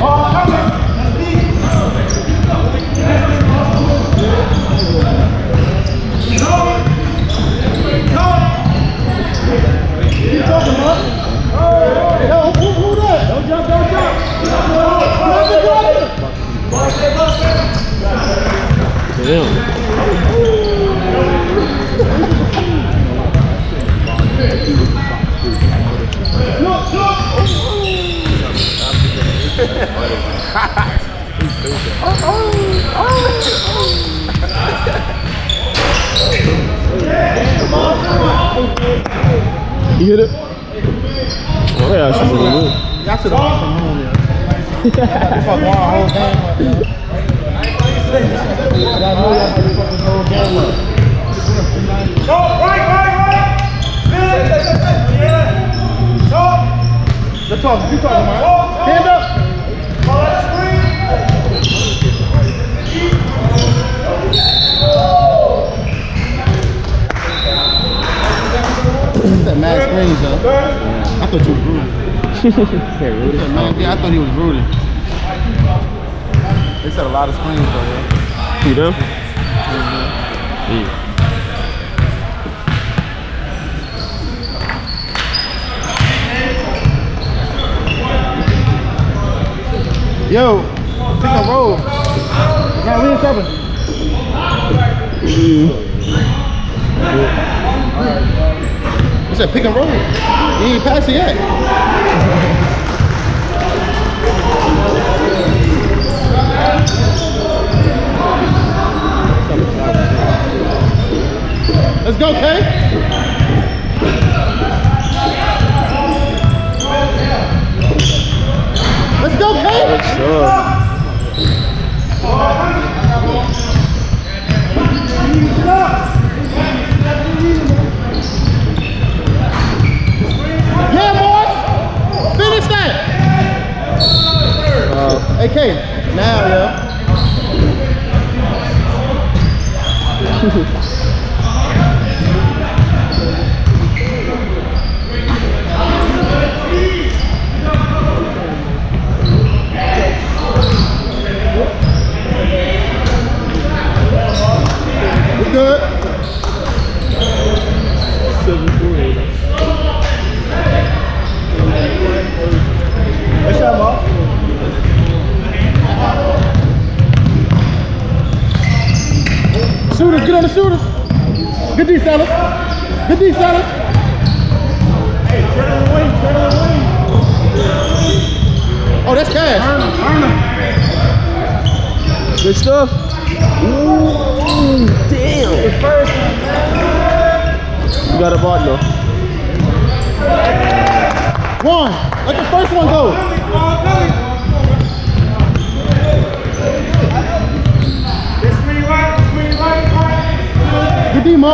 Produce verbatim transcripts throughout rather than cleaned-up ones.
You hit it? Oh yeah, I should have moved. Y'all should have won from home, yeah. Y'all fuck won a whole game up, yo. Y'all know y'all fucking fucking whole game up. Go, right, right, right! Go! Let's talk, you talking, man. Stand up! Call that screen! That mad screens, though. I thought you was rude. Yeah, I thought he was rude. They said a lot of screens, though, yeah. You them? Mm-hmm. Yeah. Yo, pick and roll. Now we in seven. Mm. What's that, pick and roll? You ain't passed it yet. Let's go, Kay. Let's go, Kay. Sure. Yeah, boys. Finish that. Uh, Hey, Kay. Now, yo. We good. What's up, Mark? Shooters, get on the shooters. Good D, Salas. Good D, Salas. Hey, turn on the wing, turn on the wing. Oh, that's cash. good stuff. Ooh, damn. The first one. You got a bot though. One. Let the first one go. Good D, Mo.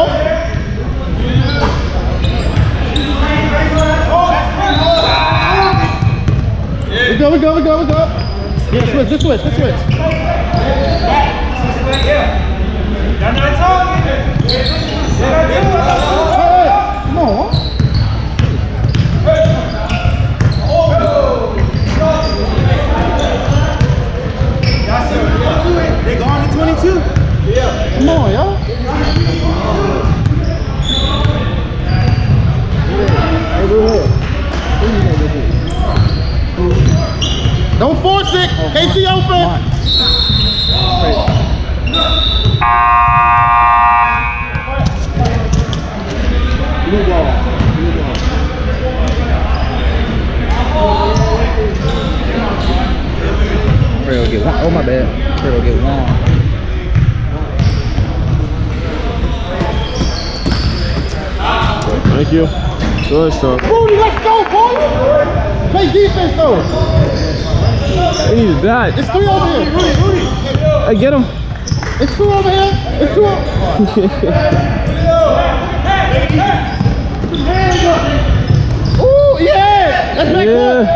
We go, we go, we go, we go. Yeah, switch, just switch, just switch. Hey, come on. They going to twenty-two? Yeah. Come on, y'all. Don't force it. Oh, K C open. Blue ball. Blue ball. Real get one. Oh my bad. Real get one. Thank you. Good stuff. Rudy, let's go, boy. Play defense though. He needs that. It's three over here. Rudy, Rudy. Hey, get him. It's two over here. It's two over Ooh, yeah. That's back Yeah. one.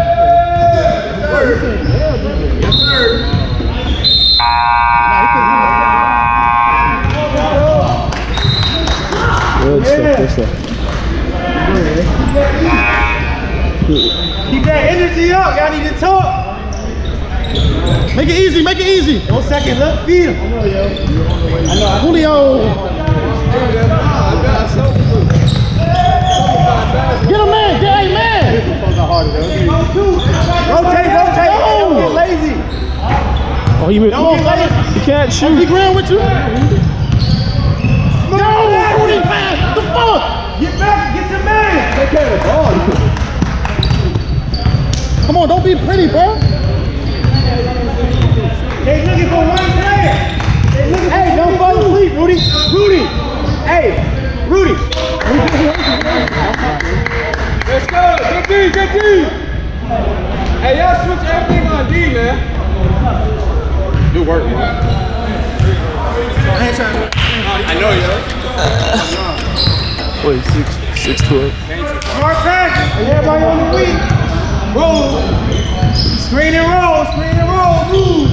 Yes, sir. Good stuff. Good stuff. Keep that energy up. Y'all need to talk. Make it easy, make it easy. One second, look, feed him. Julio. Get a man, get a man. Rotate, rotate. Don't get lazy. Oh, you mean, Don't get lazy. you can't Be shoot. ground with you. No, Rudy, man. The fuck? Get back, get your man. Take care of the ball. Come on, don't be pretty, bro. They looking for one player. They looking for hey, don't fall asleep, Rudy. Rudy. Hey, Rudy. Let's go. Good D, good D. Hey, y'all switch everything on D, man. Good work, man. I ain't trying to. I know, yo. Wait, six, six, twelve. Smart pass. Everybody on the wing. Roll. Screen and roll. Screen and roll. Move.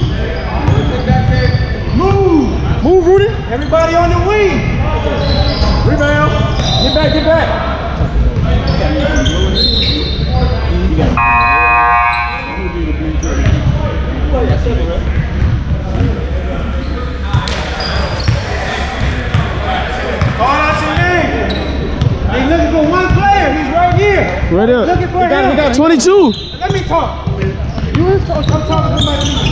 Move. Move, Rudy. Everybody on the wing. Rebound. Get back, get back. Call out your name. They looking for one player. He's right here. Right there. Looking for We got it, we him. got it. twenty-two. Let me talk. You is talk. I'm talking to my team.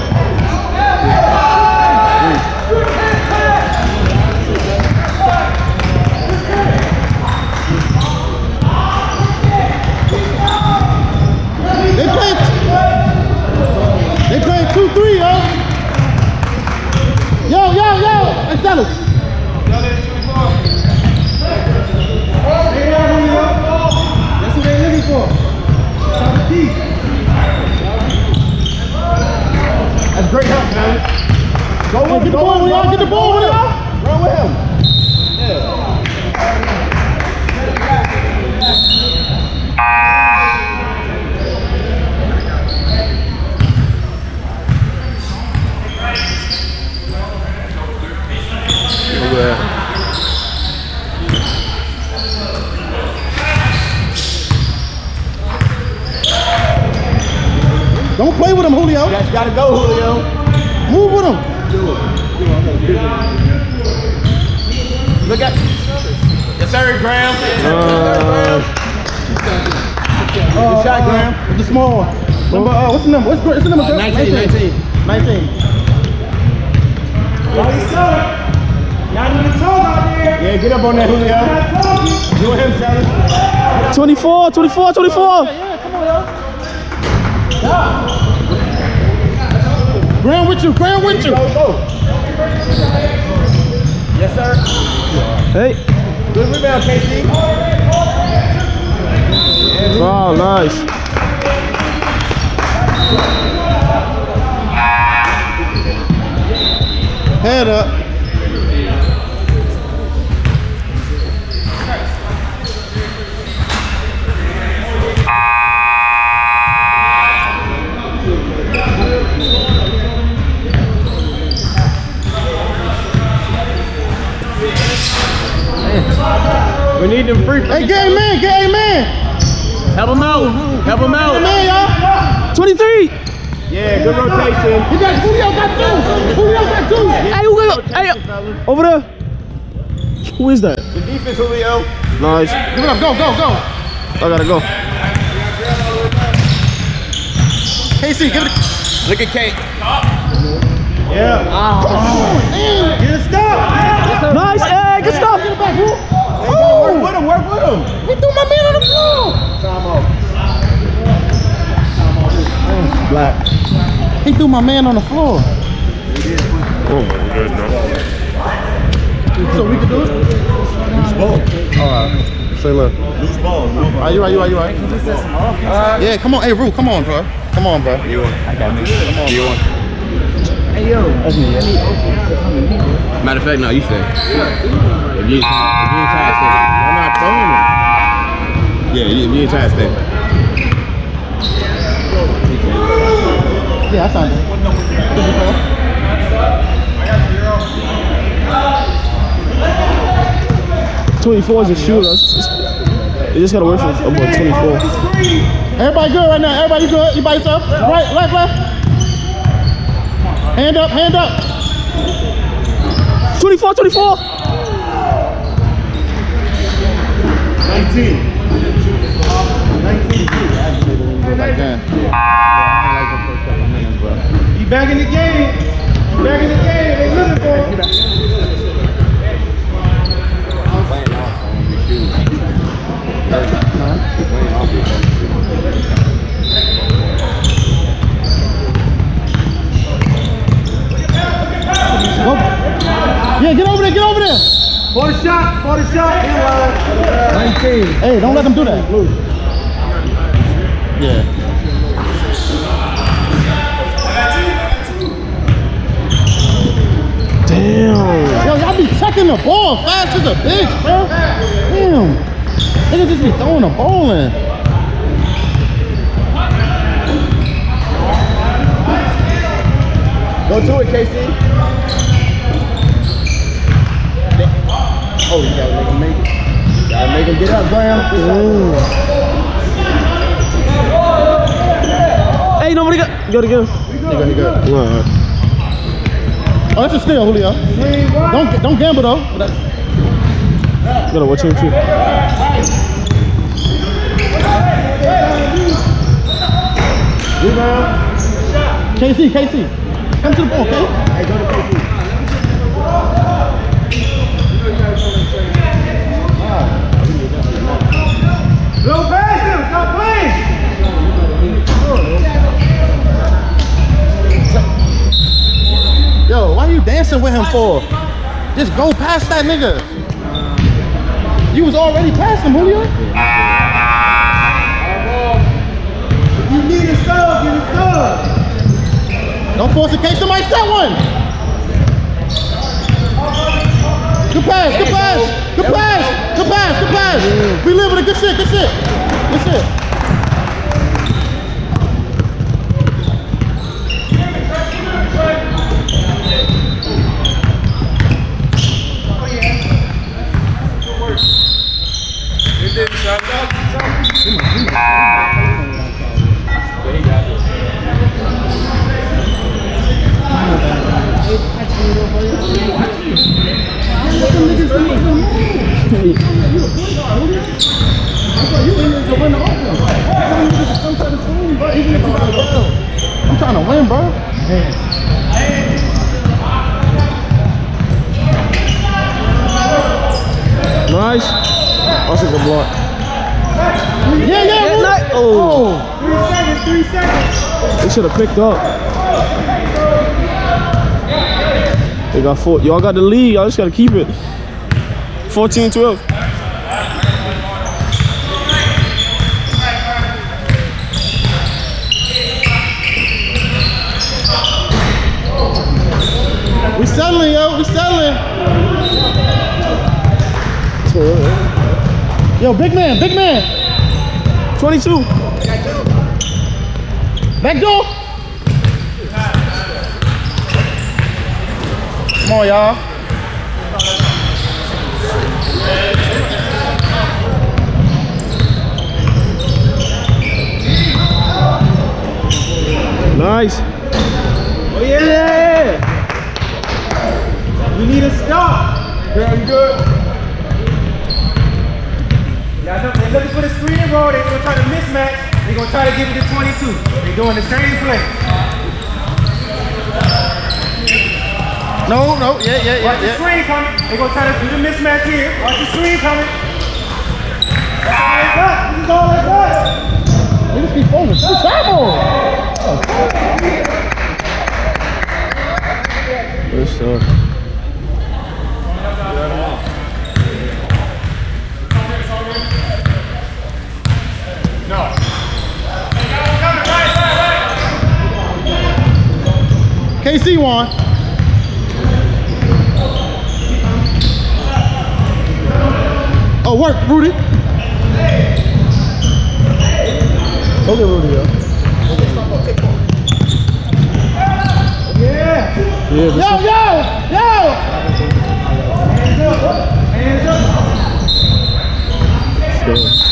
They playing. They playing two three, yo. Yo, yo, yo. Hey, fellas. That's what they're looking for. Top of key. That's great help, man. Go Hey, with get the ball, y'all. Get the ball with it. Run with him. Don't play with him, Julio. You guys gotta go, Julio. Move with him. Look at. Yes, sir, Graham. Uh, Uh, shot, uh, Graham. The small one. Number, uh, what's the number? What's, what's the number? Uh, nineteen, nineteen. nineteen. Y'all need some. Y'all need to talk out there. Yeah, get up on that, Julio. You and him, fellas. twenty-four, twenty-four, twenty-four. Yeah, come on, yo. Ground with you, ground with you. Go, go. Yes, sir. Hey. Good rebound, K C. Oh, nice. Head up. We need them free. Hey, get a man, get a man. Help him out. Help him Get a out. man, y'all. twenty-three. Yeah, good rotation. He got, Julio got two. Julio got two. Hey, who got, hey, over there. Who is that? The defense, Julio. Nice. Give it up, go, go, go. I gotta go. K C, give it a... Look at Kate. Yeah. Oh, damn. Get a stop. Nice, hey, good stuff. Get it back, Ru. Work with him. Work with him. He threw my man on the floor. Time off. Black. He threw my man on the floor. Oh my goodness. So we can do it? Loose ball. Alright. Say look. Loose ball. Are you right, you right, you right? Yeah, come on. Hey, Ru, come on, bro. Come on, bro. You want? I got me. Come on. You want? That's me, yeah. Matter of fact, no, you stay. If you ain't if you ain't tired, stay. I'm not throwing it. Yeah, if you ain't tired, stay. Yeah, I signed it. twenty-four is a shooter. They just gotta wait for about twenty-four. Everybody good right now? Everybody good? You by yourself? Right, left, left? Hand up, hand up. twenty-four, twenty-four. nineteen. nineteen. You back in the game. You back in the game. They looking for him. Playing off on your shoes. Playing off your shoes. Go. Yeah, get over there, get over there. For the shot, for the shot. nineteen. Hey, don't let them do that. Yeah. Damn. Yo, y'all be checking the ball fast as a bitch, bro. Damn. Niggas just be throwing the ball in. Go to it, K C. Oh, you gotta make him make it. You gotta make him get up, Graham. Hey, nobody got. You gotta get him. He good, he good. All right. Oh, that's a steal, Julio. Don't don't gamble though. You gotta watch him too. Rebound. K C, K C. Come to the ball, okay? Hey, go to K C. Go past him. Stop playing. Yo, why you dancing with him for? Just go past that nigga. You was already past him, Julio. You need a sub. Give a sub. Don't force it, K. Somebody set one. Good pass, good pass, good pass, good pass, good pass. We live with a good shit, good shit, good shit. I'm trying to win, bro. Nice. That's a good block. Yeah, yeah. Good night. Oh. Three seconds. Three seconds. They should have picked up. They got four. Y'all got the lead. Y'all just gotta keep it. fourteen twelve. We settling, yo. We settling. Yo, big man, big man. twenty-two. Back door. Come on, y'all. Nice. Oh yeah. We need a stop. Girl, you good? Yeah, know, they're looking for the screen and roll. They're gonna try to mismatch. They're gonna try to give it to twenty-two. They're doing the same play. No, no, yeah, yeah, Watch yeah, the yeah. screen coming. They're gonna try to do the mismatch here. Watch the screen coming. That's all they got. This is all they got. Niggas keep falling. Good travel. Good stuff. K C won. Oh, work, Rudy. Go get Rudy, yo. Yeah. Yeah, Yo, this yo, yo. Hands up. Hands up. is good.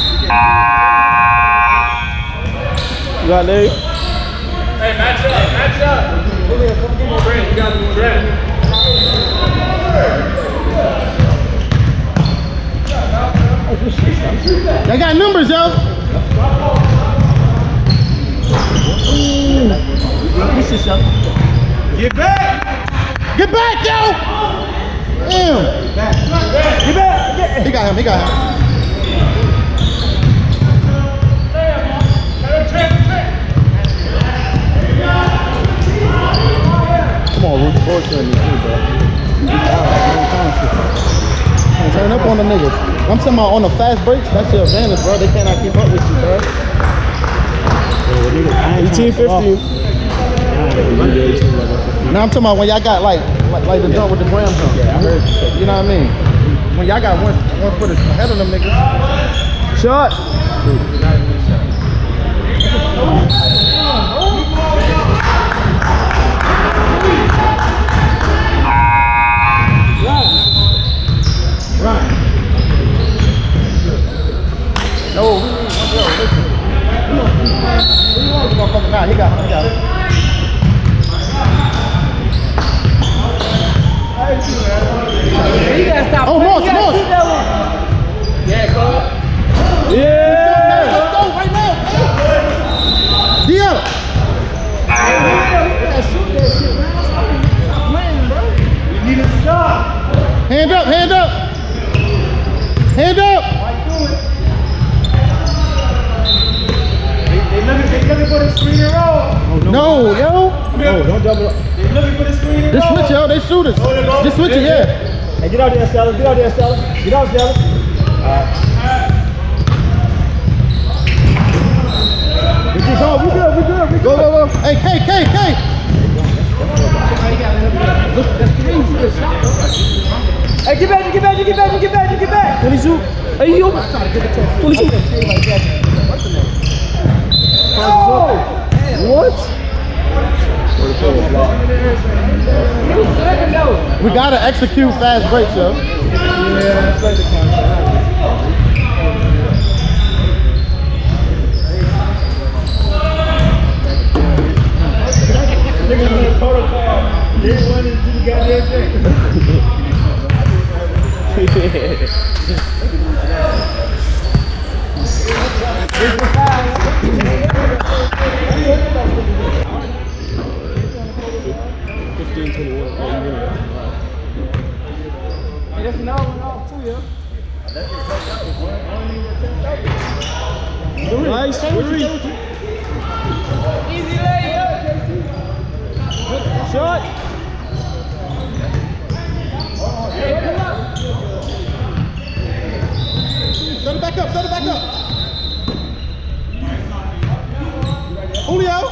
You got Dave? Hey, match up. Match up. Julio, come get my brain. got the draft. They got numbers, yo. Get back! Get back, yo! Damn. Get back! Get back! He got him, he got him. Come on, Ruth. Force me, bro. Turn up on the niggas. I'm talking about on the fast breaks. That's your advantage, bro. They cannot keep up with you, bro. eighteen fifty. Now I'm talking about when y'all got like, like, like the jump with the gram jump. Yeah, I heard you. You know what I mean? When y'all got one, one foot ahead of them niggas. Shot. Right. No, yo, listen. Come on. Who you want? Motherfucker, nah, he got him, he got him. You gotta stop. Oh, Moss, You gotta Moss. shoot that one. Yeah, Cole. Yeah. Let's go right now. Deal. You gotta shoot that shit, man. Stop playing, bro. You need to stop. Hand up, hand up. Hand up. Why you doing it? They, they looking, they looking for the screen and roll. No, yo. No, don't double up. They looking for the screen and Just roll. switch, yo. They shooters. Just switch it, yeah. Hey, get out there, Stella. Get out there, Stella. Get out, Stella. Alright. We good, go. We good, we good, we good. Go, go, go. Hey, K, K, K. Hey, get back, get back, get back, get back, get back. twenty-two. Hey, yo. twenty-two. What? We gotta execute fast breaks, yo. Yeah, that's like the contract. Niggas in the protocol. They wanted to do the goddamn fifteen twenty-one. Hey, that's another one off too, yeah. Nice. Three. Easy layup. Shot. Hey, come up. Set it back up, set it back up. Julio.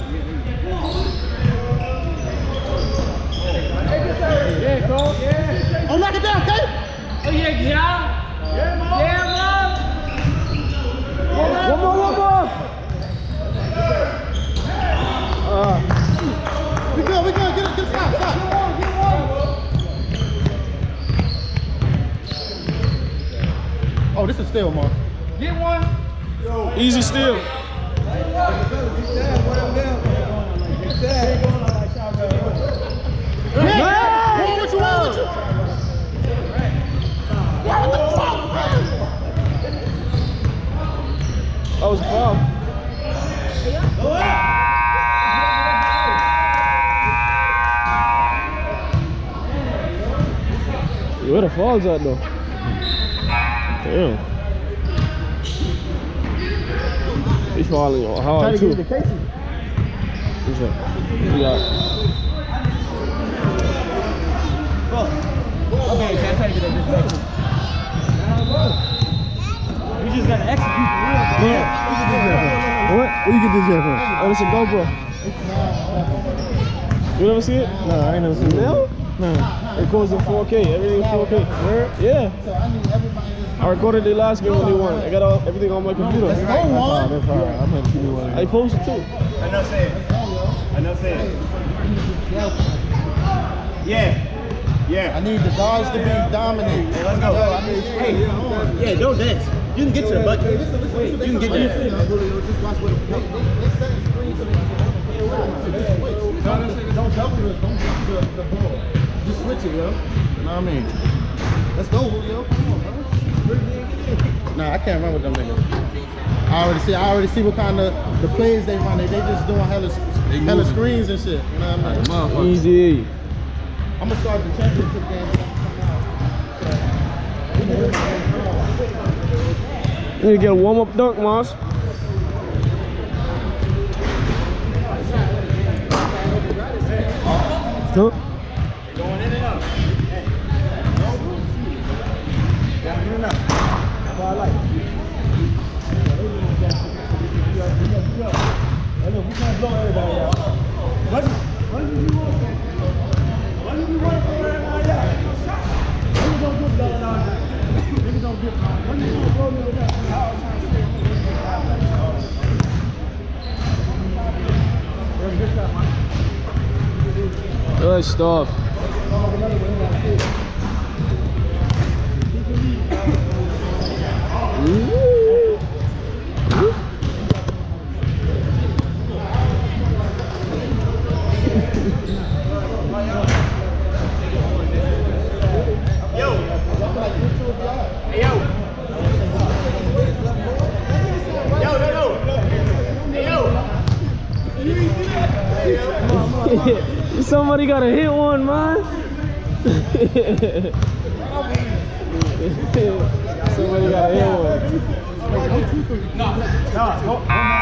Yeah, Cole. Yeah. Oh, knock it down, K. Oh, yeah, yeah. Yeah, Mom. Yeah, Mom. One more, one more. Uh, We good, we good. Get it, get it, stop, stop. Oh, this is still, Mark. Get one. easy steal. Yeah. What you want, what you? What the fuck, man? That was a foul. Where the fouls at though? Damn. He's falling hard too. What's up? We got. Okay, can I try to get up this way? We just gotta execute the real, bro. Yeah. What? Where you get this jet from? Oh, it's a GoPro. You never see it? No, I ain't never seen No? No. It goes in four K. Everything in four K. Yeah. So I need everybody I recorded the last game when they won. I got all, everything on my computer. That's no one. That's hard. I'm gonna give you one. I posted too. I know saying. I know saying. Yeah. Yeah. I need the guards to be dominant. Hey, let's go. Yo, I need, hey, Yeah, don't dance. You can get to the bucket. You can get there. don't double it. Don't the, the ball. Just switch it, yo. You know what I mean? Let's go, Julio. Come on, bro. Nah, I can't run with them niggas. I already see. I already see what kind of the plays they run. They, they just doing hella, hella screens and shit. You know what I mean? Easy. I'm gonna start the championship game. You need to get a warm up dunk, Moss. Huh? Going in and out. Hey. Going in and out. That's what I like. Hey, look, we can't blow everybody out. What did you want? What did you want to blow everybody out? Niggas don't get blown out. Niggas don't get blown out. What did you want to blow me out? Good shot, man. Good stuff. Somebody gotta hit one, man. Somebody gotta hit one. No, no, go.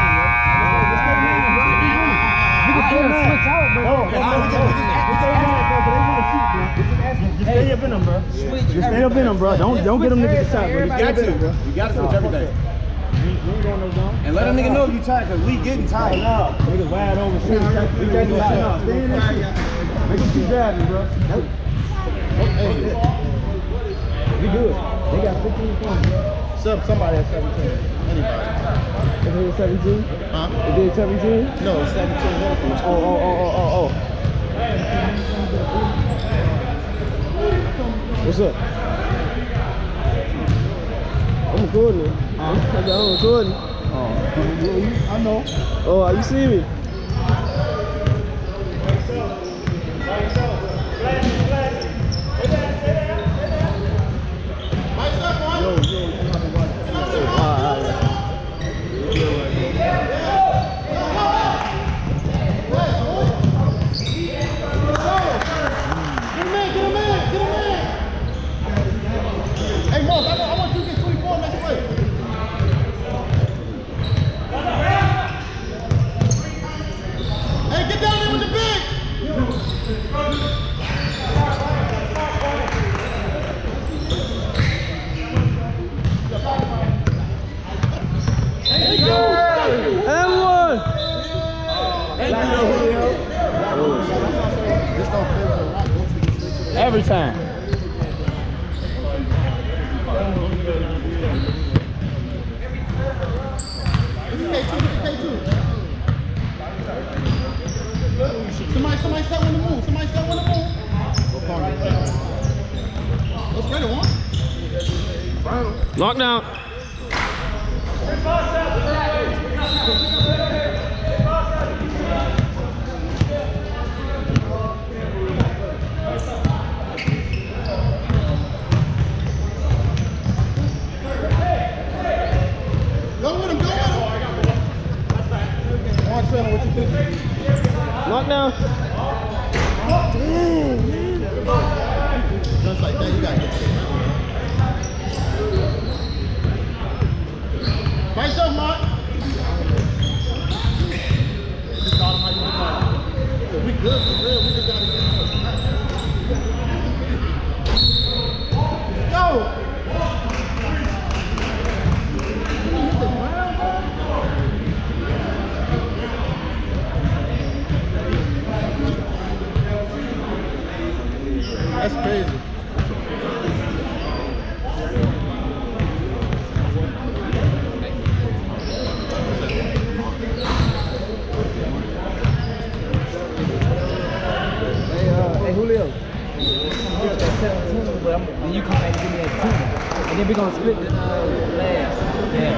Just stay up in them, bro. Just stay up in them, bro. Don't don't get them niggas a shot, bro. Just stay up in them, bro. You gotta switch everything. And let a nigga know if you tired, cause we getting tired. No, niggas wide open. We getting tired. Stay in that shit. Make them keep driving, bro. Hey, we good. They got fifteen points, bro. Sub somebody at seventeen. Anybody. Is it seventeen? Huh? Is it seventeen? No, it's seventeen. Oh, oh, oh, oh, oh, oh. What's up? I'm recording. Huh? I'm recording. Oh, I know. Oh, you see me? Yo, yo, you have to watch. All right, all right. Hey, Moss, I, I want you to get twenty-four next play. Hey, get down there with the big. And one. Every time. Somebody, somebody set one to move. Somebody set one to move. Let's ready one. Lockdown. Go with him, go with him. One trailer, what you think? Lockdown. Damn, man. Just like that, you got it. By yourself, Mark. Just taught him how you do it. We good, for real. We just gotta get it. Yo! That's crazy. Hey, uh, hey Julio. You get that seventeen, but I'm, then you come back and give me that two. And then we're gonna split the uh, last. Yeah.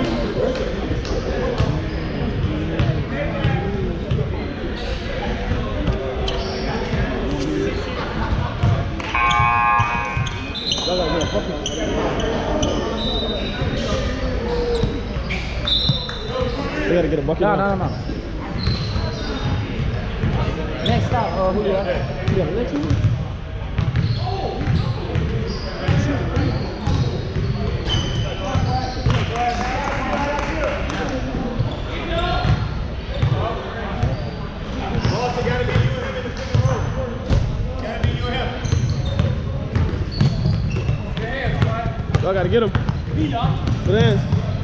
They gotta get a bucket. No, now. no, no, no. Next stop, uh, Julio. You got a next one? Y'all gotta get him. Good hands.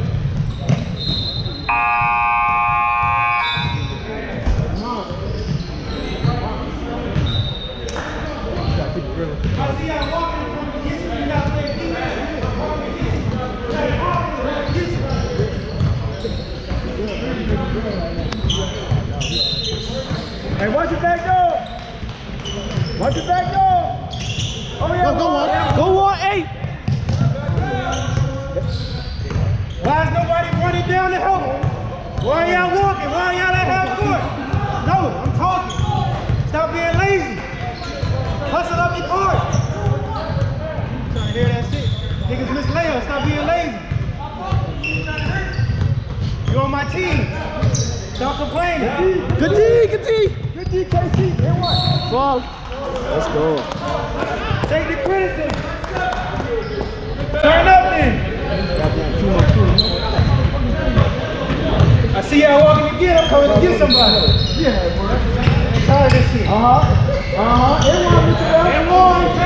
Hey, watch your back door. Watch your back door. Oh, yeah. Go, go on. Go on, eight. Why is nobody running down the hill? Why y'all walking? Why y'all at half court? No, I'm talking. Stop being lazy. Hustle up your court. You trying to hear that shit? Niggas miss layups. Stop being lazy. You on my team. Stop complaining. Good D, good D. Good D, K C. Then what? Fall. Let's go. Take the criticism. Turn up then. I see y'all walking again. I'm coming to get somebody. Yeah, bro. I'm tired of this shit. Uh huh. Uh huh. Everyone, Everyone.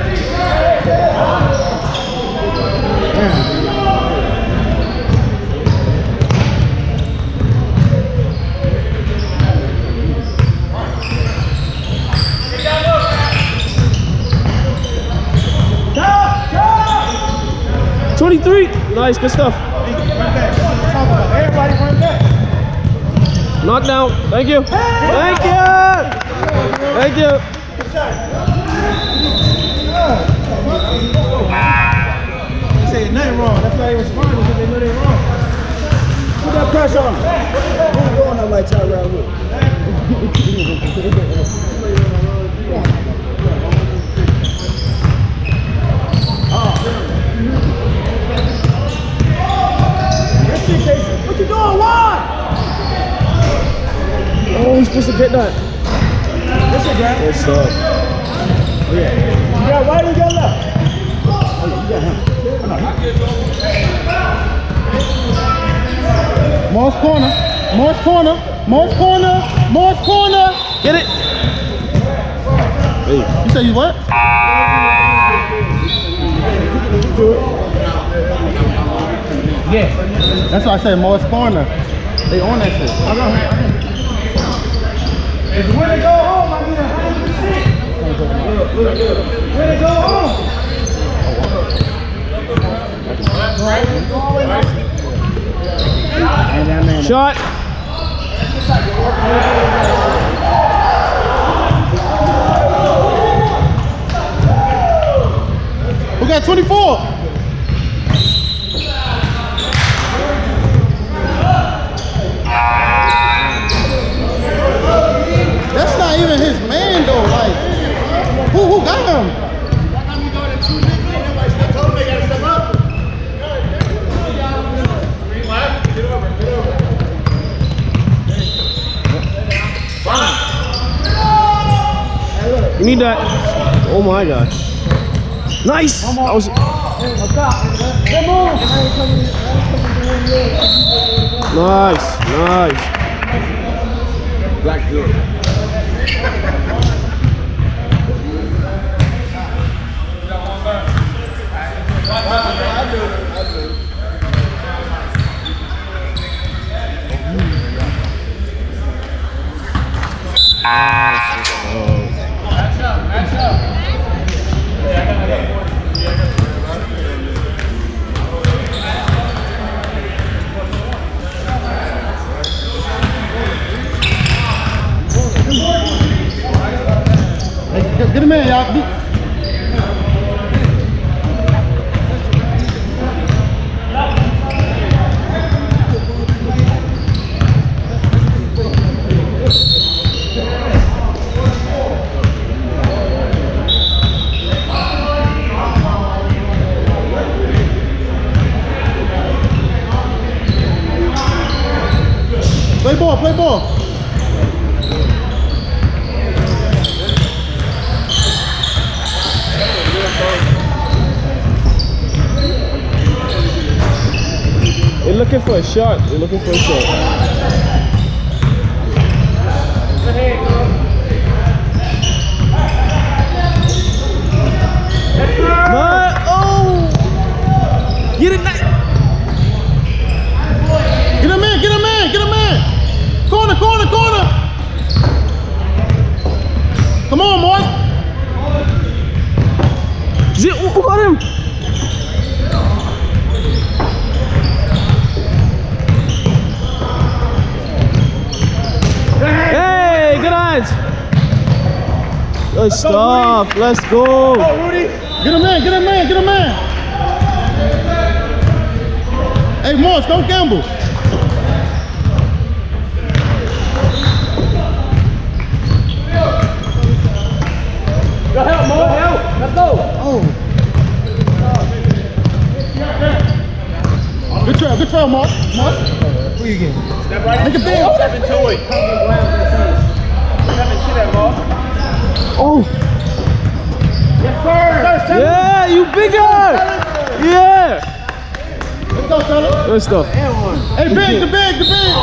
twenty-three. Nice, good stuff. Everybody run back. Knockdown. Thank you. Thank you. Thank you. They say nothing wrong. That's why they respond, because they know they're wrong. Put that pressure on them. Who's going on like y'all around with? What you doing? Why? Oh, he's supposed to get that. What's it, guy? Good stuff. Yeah. You got right or you got left? Oh, yeah, you got him. Morse corner. Morse corner. Morse corner. Morse corner. Get it. Hey. You say you what? Yeah. That's why I said Morse corner. They on that shit. I know. It's when they go home, I get a hundred percent. When they go home. Shot. Who got twenty-four? That's not even his man though. Like, who who got him? You need that. Oh my gosh. Nice. I was. Nice, nice. Black good. Get, get him in, y'all. for a shot. They're looking for a shot. My, oh! Get it, nice. Get him in, get him in, get him in. Corner, corner, corner. Come on, Mark. Who who got him? Hey, good eyes. Good stuff. Let's go. Get him in, get him in, get him in. Hey, Morris, don't gamble. Go help, Mo, help. Let's go. Oh. Good trail, good trail, Mark. Mark. Who you getting? Step right Make a big. Step into it. Step into that, Mark. Oh. Yes, sir. Sir, Yeah, you bigger. Yeah. Let's go, fella. Good stuff. Hey, big, the big, the big.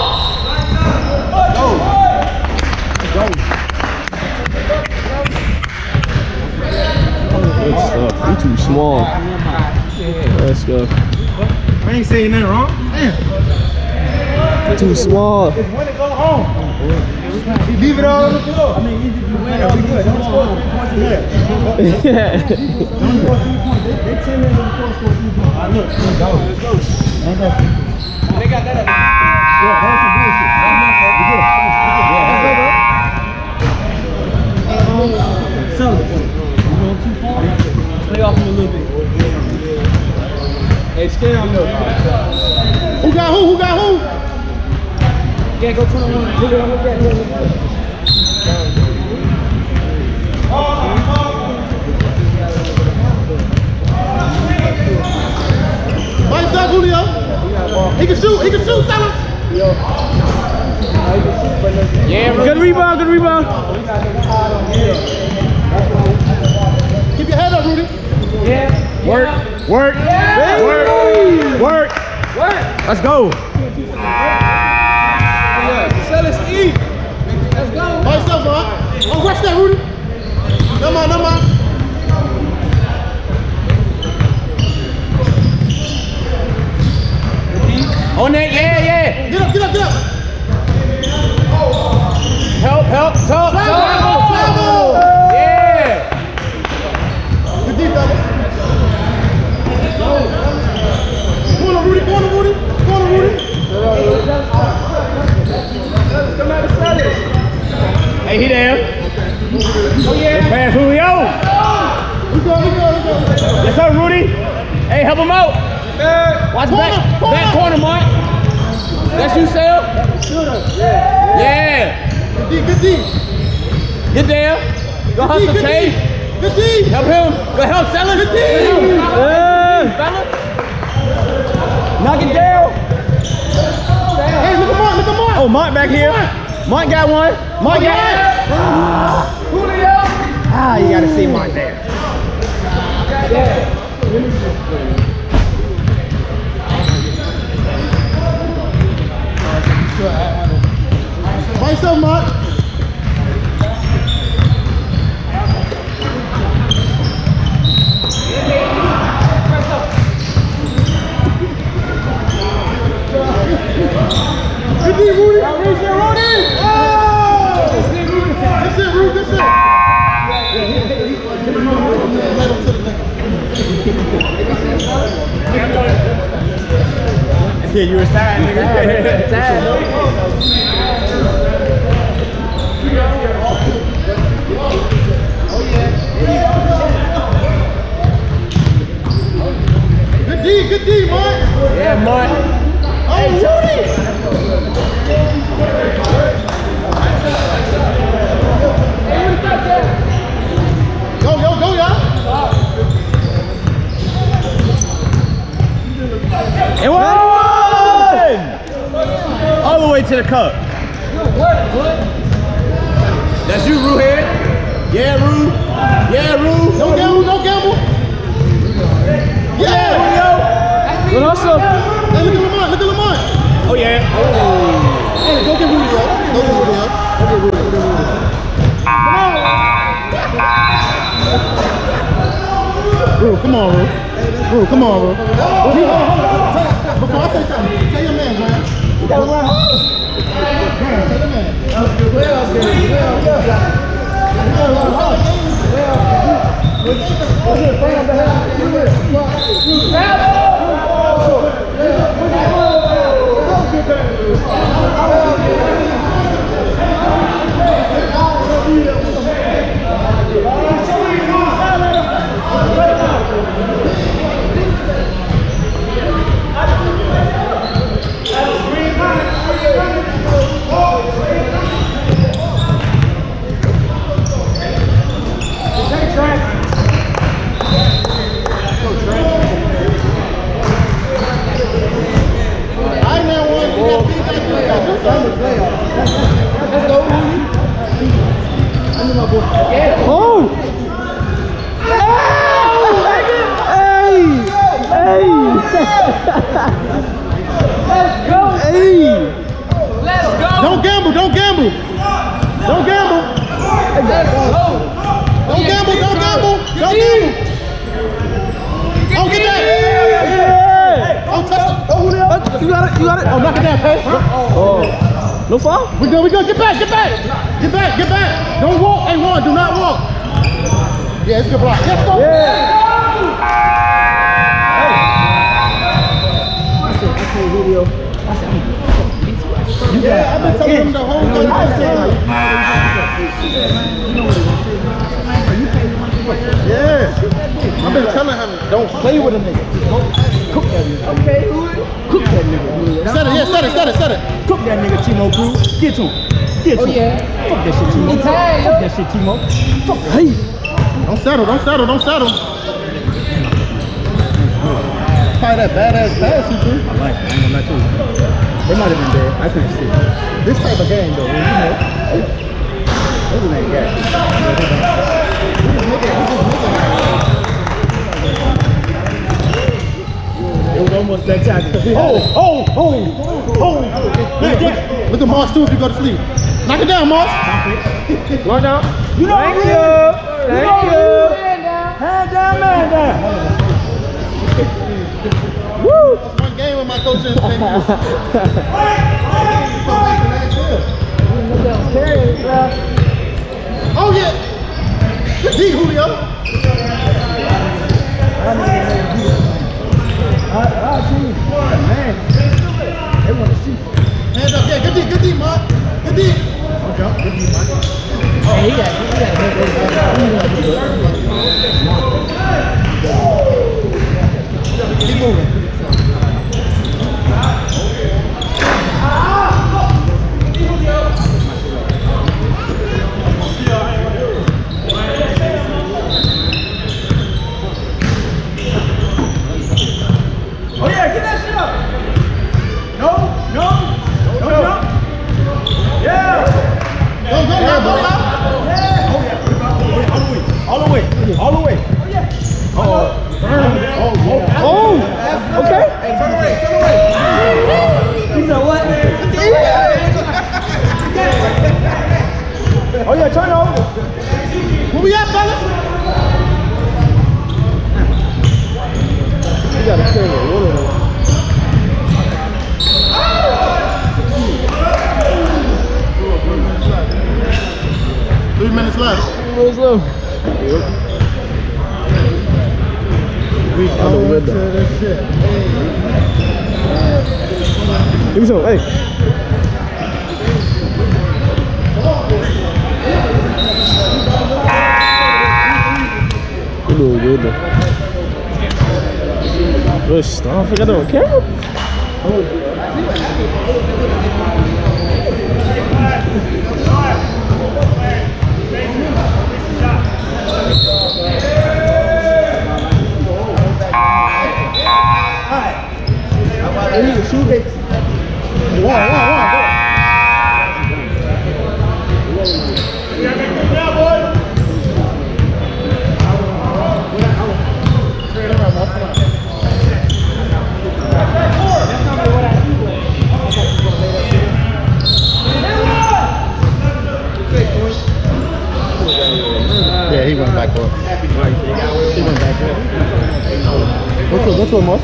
Good stuff. You too small. Let's go. I ain't saying nothing wrong. Damn. Too small. When it go home. Leave it all on the floor. I mean, if you win, we good. Don't score three points in there. Yeah. Don't score three points. They, they ten minutes before score three points. All right, look. Let's go. Let's go. Ain't that They got that up. Yeah, that's some bullshit. That's my fault. We good. Let's go, bro. Sell it. You going too far? Play off him a little bit. Hey, stay on though. Who got who? Who got who? Yeah, go twenty-one. Look at him, look at him, look at him. Mike's up, Julio. He can shoot. He can shoot, fella. Yeah, Good rebound, good rebound. Keep your head up, Rudy. Yeah. Work, work, Hey. work, work. Let's go. Mike's up, Mark. Oh, watch that, Rudy. No mind, no mind. On that, yeah, yeah. Get up, get up, get up. Help, help, talk, Travel, talk. travel. Yeah. Good deep, fellas. Corner, Rudy, corner, Rudy. Corner, Rudy. Hey, he there. Oh, yeah. Pass Julio. We go, we go, we go. Yes, sir, Rudy. Hey, help him out. Watch Corner, back, corner. back corner, Mark. That's you, Sal. Yeah. Good deep, good deep. Get there. Go Good hustle, deep, Tay. good deep. Help him. Go help Sellers. Good deep. Yeah. Knock it down. Hey, look at Mark, look at Mark. Oh, Mark back here. Mark got one. Mark got one. Julio. Ah, you gotta see Mark there. Mike's up, Mark. Good deep, Rudy. Rudy. Oh! That's it, Rudy. That's it, Rudy. That's it. Let him to the neck. Yeah, you was tired, nigga. Good D, good D, Mark. Yeah, Mark. Oh, Rudy. Go, go, go, y'all. And one! All the way to the cup. That's you, Rue here. Yeah, Rue. Yeah, Rue. No gamble, no gamble. Yeah. Good hustle. Hey, look at Lamont, look at Lamont. Come on, Ru. Ru, come on, Ru. Ru, hold on, hold on. Tell- Before I say something, tell your man, man. You gotta run. Man, tell your man. Oh! Hey! Hey! Let's go! Hey! Let's go! Don't gamble, don't gamble. Don't gamble. Let's go! Don't gamble, don't gamble. Don't gamble. Oh, get that. Yeah! Oh, touch it. Oh, Julio. Uh, You got it, you got it. Oh, knock it down, Pay. Oh. No foul? We good, we good. Get back, get back. Get back, get back. Don't walk. Hey, one, do not walk. Yeah, it's a good block. Let's go. Yeah. Yeah, I've been telling him the whole game. Yeah. I've been telling him, don't play with a nigga. Cook that nigga. Okay, Julio. Cook that nigga. Set it, yeah, set it, set it, set it. Cook that nigga, Timo Cruz. Get to him. Get to Oh, him. yeah. Fuck that shit, Timo. He tired, Fuck yo. that shit, Timo. Fuck that. Hey. Don't settle, don't settle, don't settle. Probably that badass pass he threw. I like it. I ain't gonna lie to you. It might have been bad. I couldn't see it. This type of game though, you know. This is ain't gas. It was almost that time. Oh, oh, oh, oh. Look, look, look at Moss too if you go to sleep. Knock it down, Moss. One down. You know Thank what you. it is. Thank You you. know what it is. Hand down, man down. Woo. One game with my coach and and- Oh yeah. Good D, Julio. Man, they want to see. Hands up, yeah, good D, good D, Mark. Good D. Hey, he got, he got, Keep moving. Oh yeah, get that shit up. No, no, no, no. Yeah. Go, go, now, go, now. Yeah. Oh yeah. All the way, all the way, all the way. Oh yeah. Oh. Oh. Okay. Turn away, turn away. You know what? Oh yeah, turn over. Where we at, fellas? You gotta turn it. One of them. Three minutes left. Where's love? We Out the window. to the ship. Give me some. Hey. You doing good though. Push. Don't forget that on camera. One, one, one, go. went back up. He went back up. Go to, go to a most.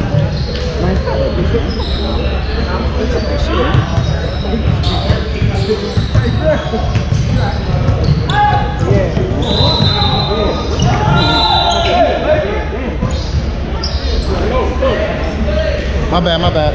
My bad, my bad.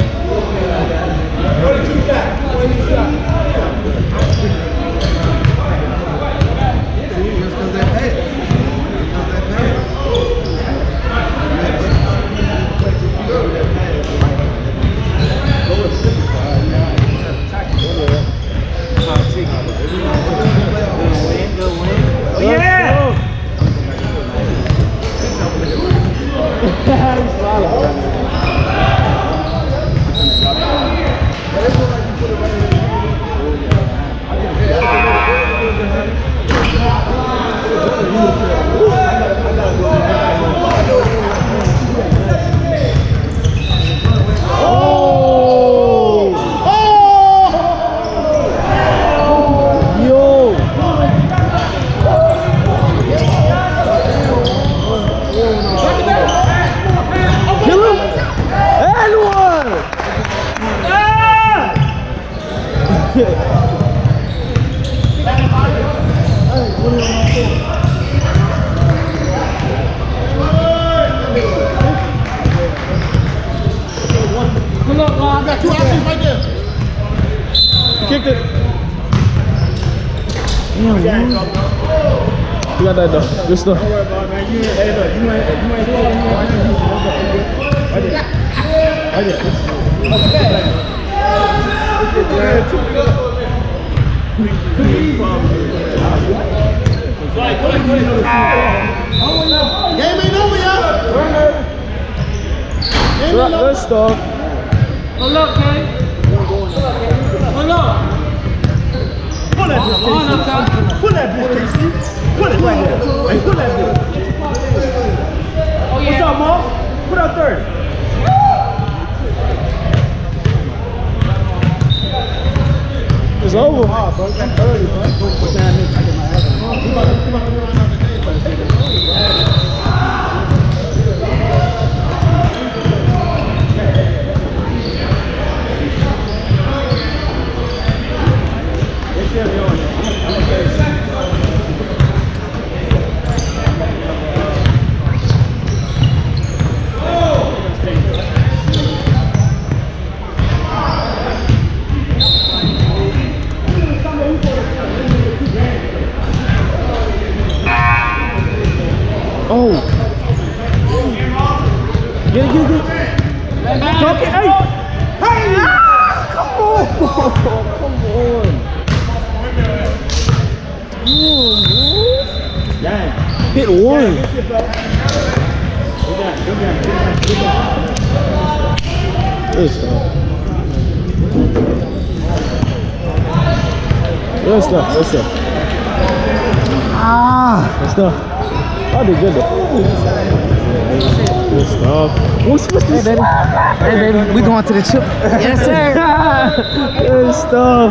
Two options right there. Kicked it. Damn, man. You got that though. Good stuff. Don't worry about it, man. You ain't, hey, look, you ain't, you ain't scoring, you ain't right there. Right there. Game ain't over, y'all. Game ain't over. Good stuff. Hold up, man. Hold up. Pull that bitch, Casey. Pull that bitch, Casey. Pull it right there. Hey, pull that bitch. Oh, yeah. What's up, Mom? Put up third. It's over. Oh, bro, that's early, bro. What time is it? I get my ass on. You about to run out the day, but it's early, Oh. Get it, get it, get it. Okay, hey. Hey. Ah, come on. Come on. Dang. Hit one. Good stuff. Good stuff. Good stuff. Ah. Good stuff. I did good though. Good stuff. What's, what's this? Hey baby. Hey baby, we going to the chip. Yes sir. Good stuff.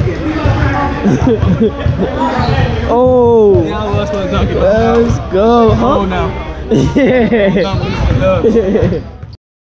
Oh. Let's go. Huh? now. Yeah.